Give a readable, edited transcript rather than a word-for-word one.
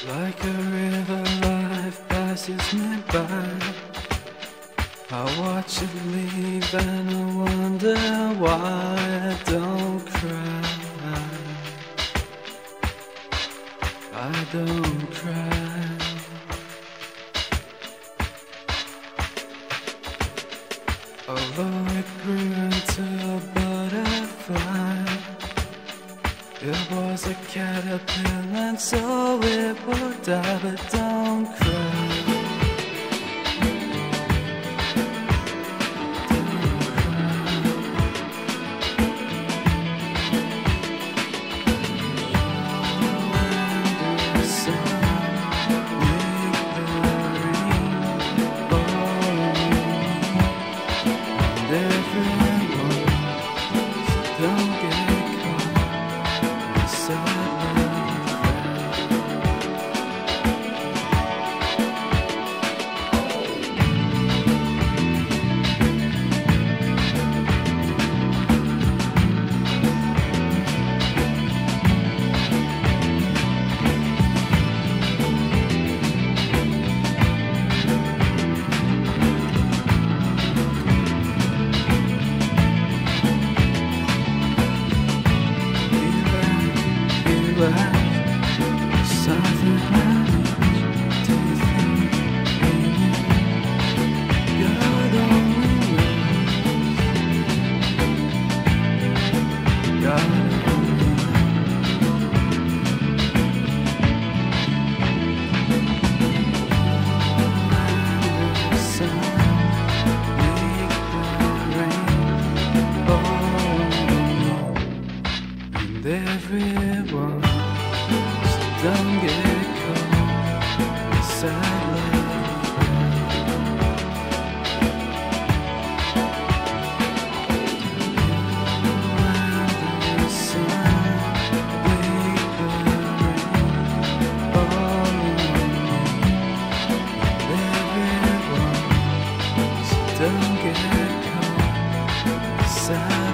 Like a river, life passes me by. I watch it leave and I wonder why I don't cry. I don't cry. Although it grew into a butterfly, it was a caterpillar and so it will die, but don't cry. Something happens to you think you're the only one. You're the only one. The sun make the rain fall on me and everyone. Don't get caught in sad love. When the sun make the rain fall on me, everyone. So don't get caught in sad love.